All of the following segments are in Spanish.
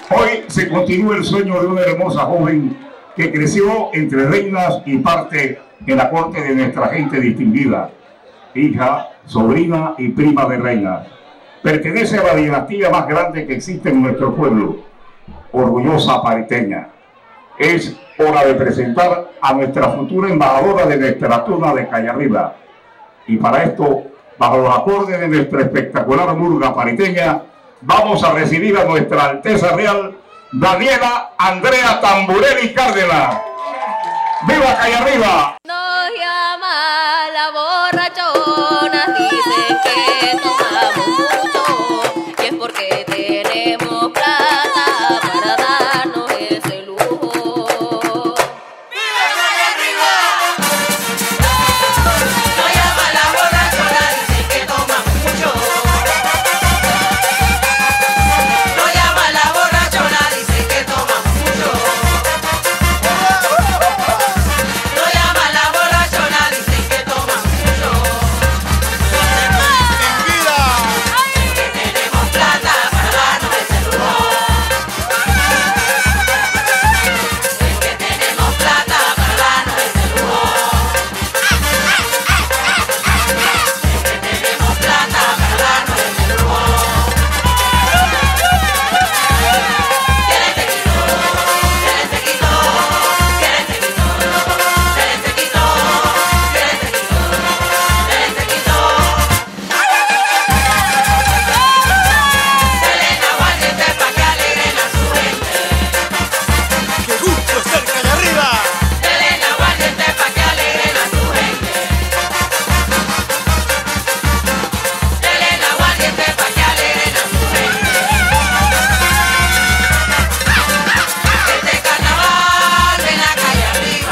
Hoy se continúa el sueño de una hermosa joven que creció entre reinas y parte en la corte de nuestra gente distinguida, hija, sobrina y prima de reinas. Pertenece a la dinastía más grande que existe en nuestro pueblo, orgullosa pariteña. Es hora de presentar a nuestra futura embajadora de nuestra tuna de Calle Arriba. Y para esto, bajo los acordes de nuestra espectacular murga pariteña, vamos a recibir a nuestra Alteza Real, Daniela Andrea Tamburelli Cárdenas. ¡Viva Calle Arriba! Nos llama la borrachona, dicen que tomamos mucho, y es porque tenemos plata para darnos ese lujo. ¡Viva Calle Arriba! Nos llama la borrachona, dicen que tomamos mucho. Nos llama la borrachona, dicen que tomamos mucho. Nos llama la borrachona, dicen que tomamos mucho. Que tenemos plata para darnos ese lujo. Que tenemos plata para darnos ese lujo. Que tenemos plata para darnos ese lujo. ¿Quién se quitó? ¿Quién se quitó? ¿Quién se quitó? ¿Quién se quitó? ¿Quién se quitó? ¿Quién se quitó? Selena Guardiente pa' que alegren a su gente. ¡Qué gusto estar Calle Arriba! Selena Guardiente pa' que alegren a su gente. Selena Guardiente pa' que alegren a su gente. Este carnaval ven a Calle Arriba.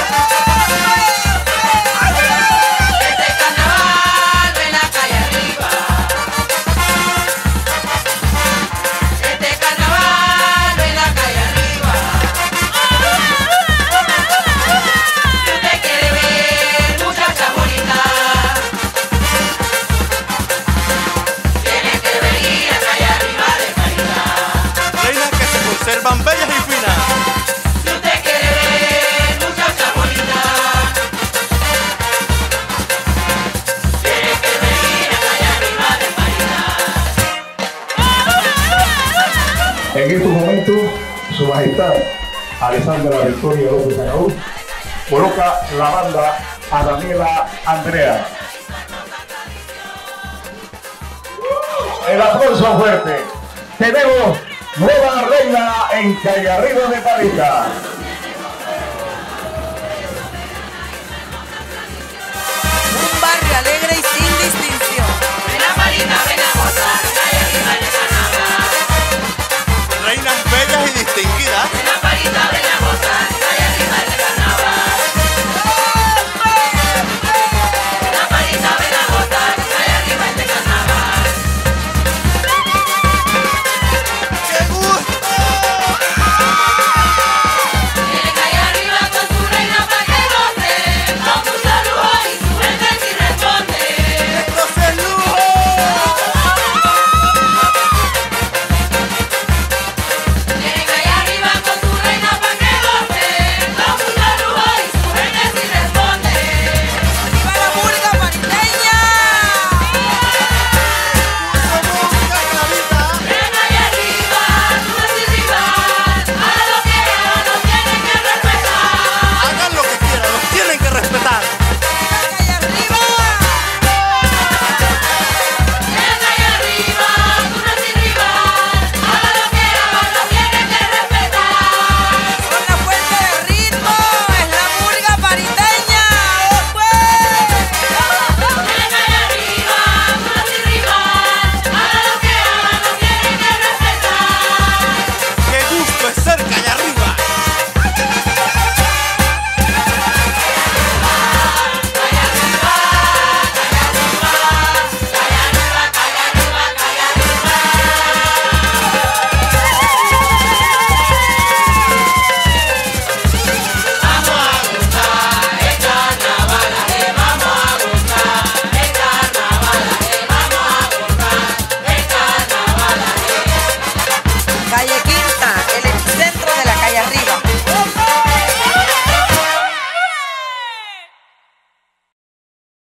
Este carnaval ven a Calle Arriba. Este carnaval ven a Calle Arriba. Si usted quiere ver muchachas bonitas, tiene que venir a Calle Arriba de Caridad. Reinas que se conservan bellas y finas. Si usted quiere ver muchachas bonitas, tiene que venir a Calle Arriba de Caridad. En estos momentos, Su Majestad Alessandra Victoria López Araúz coloca la banda a Daniela Andrea. El aplauso fuerte. Tenemos nueva reina en Calle Arriba de Parita.